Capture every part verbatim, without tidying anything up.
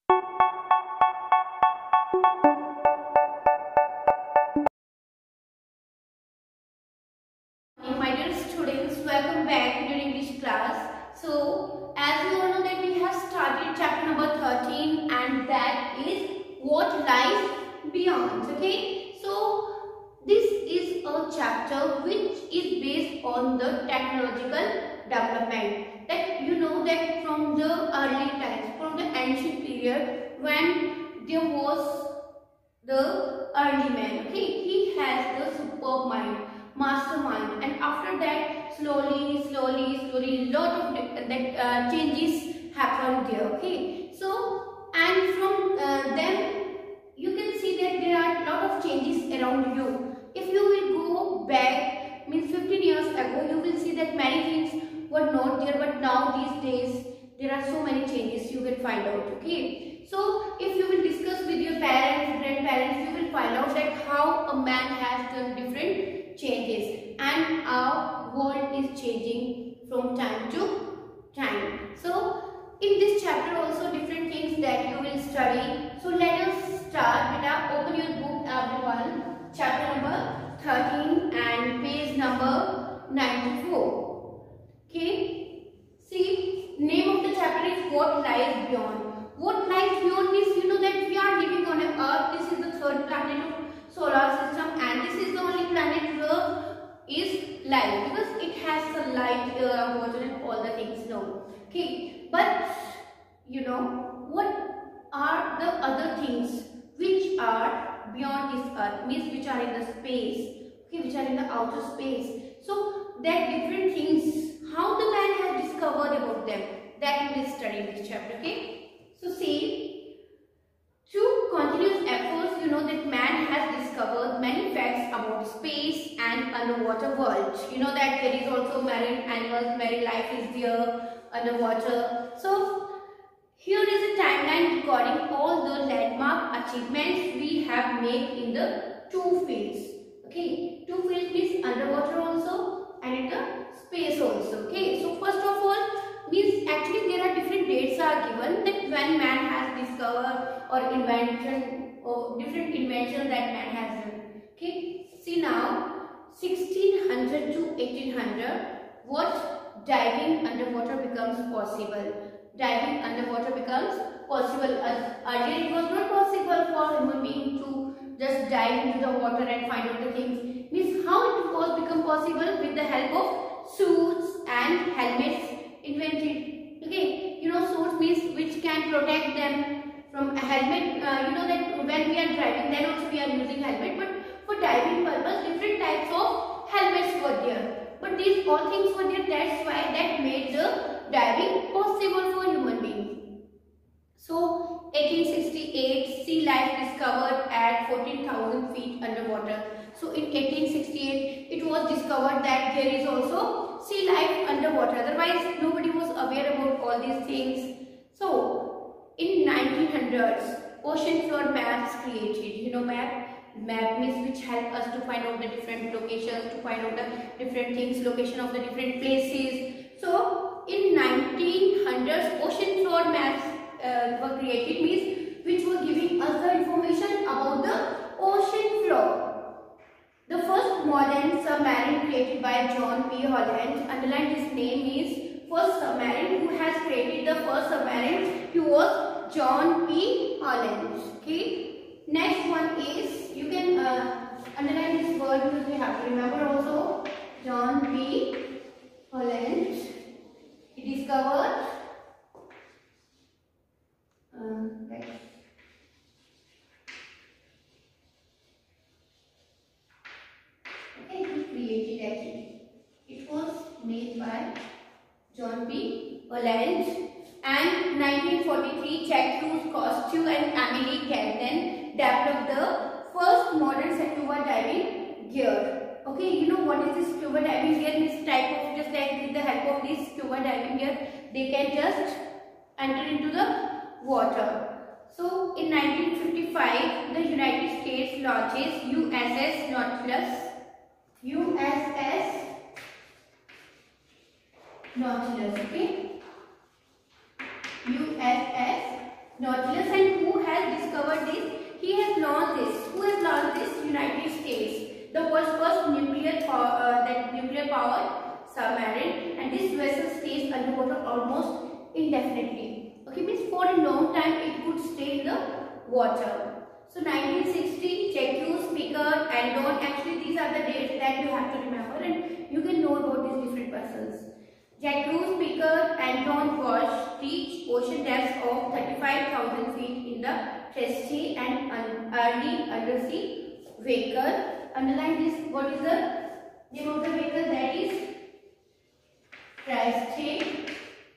My dear students, welcome back to your English class. So, as you all know that we have started chapter number thirteen, and that is what lies beyond. Okay, so this is a chapter which is based on the technological development. That you know that from the early times, from the ancient period, when there was the early man, okay, he has the superb mind, mastermind, and after that slowly slowly slowly lot of that uh, changes happened there. Okay, so and from uh, them you can see that there are lot of changes around you. If you will go back, means fifteen years ago, you will see that many things were not there, but now these days there are so many changes you can find out. Okay, so if you will discuss with your parents, grandparents, you will find out that how a man has done different changes and our world is changing from time to time. So in this chapter also different things that you will study. So let us start. Beta, open your book everyone. Chapter number thirteen and page number ninety-four. Okay. See, name of the chapter is What Lies Beyond. What lies beyond means, you know that we are living on an earth. This is the third planet of solar system, and this is the only planet where is life, because it has sunlight, air, water, and all the things known. Okay, but you know what are the other things which are beyond this earth, means which are in the space, okay, which are in the outer space. So that different things, how the man has discovered about them, that we will study in this chapter. Okay, so see, through continuous efforts, you know that man has discovered many facts about space and underwater world. You know that there is also marine animals, marine life is there underwater. So here is a timeline recording all the landmark achievements we have made in the two fields. Okay, two fields means underwater also and in the space also. Okay, so first of all, means actually there are different dates are given that when man has discovered or invention or different inventions that man has done. Okay, see now sixteen hundred to eighteen hundred, what diving underwater becomes possible. Diving underwater becomes possible. Earlier it was not possible for human being to just dive into the water and find out the things. Means how it was become possible with the help of suits and helmets invented. Okay, you know suits means which can protect them from a helmet. Uh, you know that when we are driving, then also we are using helmet, but for diving purpose different types of helmets were there. But these all things were there, that's why that made the diving possible for human beings. So eighteen sixty-eight, sea life discovered at fourteen thousand feet underwater. So in eighteen sixty-eight it was discovered that there is also sea life underwater, otherwise nobody was aware about all these things. So in nineteen hundreds, ocean floor maps created. You know map map means which help us to find out the different locations, to find out the different things, location of the different places. So in nineteen hundreds, ocean floor maps uh, were created, means which were giving us the information about the ocean floor. The first modern submarine created by John P. Holland. Underline this name, means first submarine who has created the first submarine, he was John P. Holland. Okay. Next one is, you can uh, underline this word because we have to remember also, John P. Holland. He discovered uh, right. Okay, he created actually. It was made by John P. Holland. And nineteen forty-three, Jack Cruz, Costu and Emily Galton developed the first modern scuba diving gear. Okay, you know what is this scuba diving gear? This type of, just like with the help of this scuba diving gear, they can just enter into the water. So in nineteen fifty-five, the United States launches U S S Nautilus. U S S Nautilus. Okay. U S S Nautilus. And who has discovered this? He has launched this. Who has launched this? United States. The world's first nuclear power, uh, that nuclear powered submarine, and this vessel stays underwater almost indefinitely. Okay, means for a long time it could stay in the water. So nineteen sixty, Jacques Piccard, Andon. Actually, these are the dates that you have to remember, and you can know about these different persons. Jacques Piccard, Anton Walsh reached ocean depths of thirty-five thousand feet in the Trieste and early undersea vehicle. Underline this. What is the name of the vehicle? That is Trieste.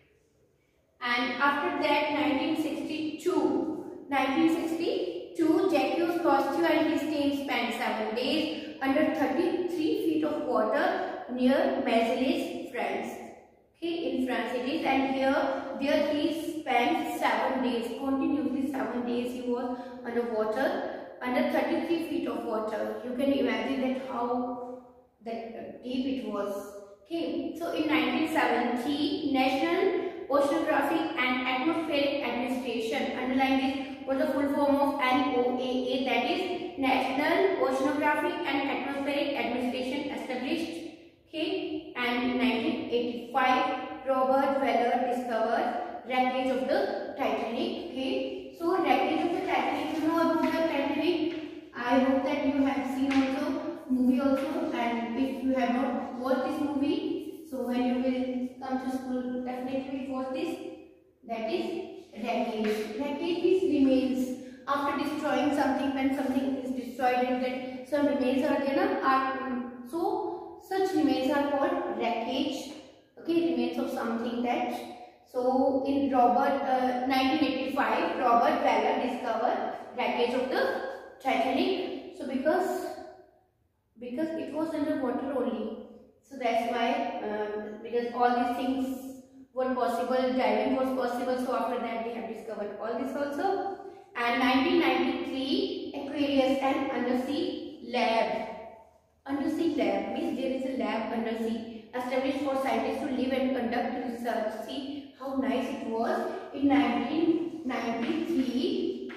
And after that, nineteen sixty-two, nineteen sixty-two, Jacques Cousteau and his team spent seven days under thirty-three feet of water near Marseille, France. Okay, in France it is, and here, there he spent seven days, continuously seven days he was underwater, under thirty-three feet of water. You can imagine that how that deep it was. Okay, so in nineteen seventy, National Oceanographic and Atmospheric Administration, underline this, was the full form of N O A A, that is National Oceanographic and Atmospheric Administration, established. Okay, and in nineteen eighty-five, Robert Weller discovered wreckage of the Titanic. Okay, so wreckage of the Titanic, you know about the Titanic. I hope that you have seen also movie also, and if you have not watched this movie, so when you will come to school, definitely watch this. That is wreckage. Wreckage is remains after destroying something. When something is destroyed and then some remains are there, are so such remains are called wreckage. Okay, remains of something that. So in Robert uh, nineteen eighty-five, Robert Weller discovered wreckage of the Titanic. So because because it was underwater only, so that's why um, because all these things were possible, diving was possible. So after that they have discovered all this also. And nineteen ninety-three, Aquarius and undersea lab. Undersea lab means there is a lab undersea established for scientists to live and conduct research. See how nice it was. In nineteen ninety-three,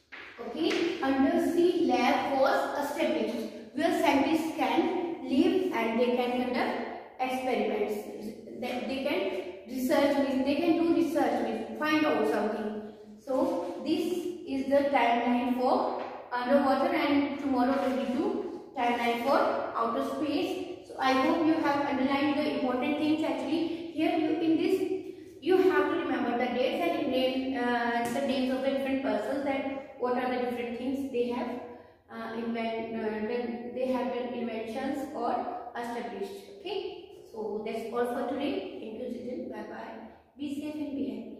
okay, undersea lab was established where scientists can live and they can conduct experiments. That they can research with, they can do research with, find out something. So this is the timeline for underwater, and tomorrow we will do timeline for outer space. So I hope you have underlined the important things. Actually here you in this you have to remember the dates and name uh, the names of the different persons, that what are the different things they have uh, invent uh, they have been inventions or established. Okay, so that's all for today. Thank you children. Bye bye. Be safe and be happy.